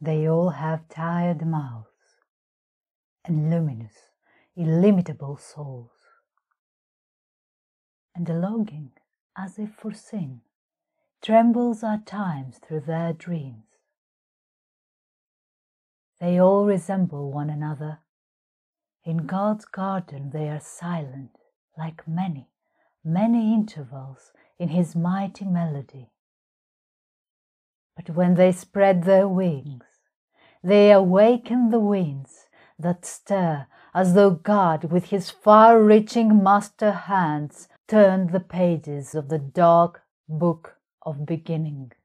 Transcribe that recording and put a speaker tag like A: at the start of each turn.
A: They all have tired mouths and luminous, illimitable souls. And a longing, as if for sin, trembles at times through their dreams. They all resemble one another. In God's garden they are silent, like many, many intervals in His mighty melody. But when they spread their wings, they awaken the winds that stir as though God with His far-reaching master hands turned the pages of the dark book of beginning.